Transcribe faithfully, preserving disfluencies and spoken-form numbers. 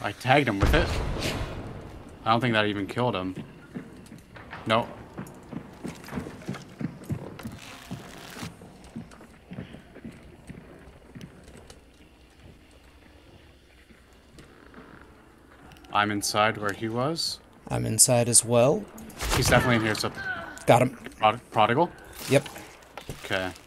I tagged him with it. I don't think that even killed him. No. I'm inside where he was. I'm inside as well. He's definitely in here, so... Got him. Prod prodigal? Yep. Okay.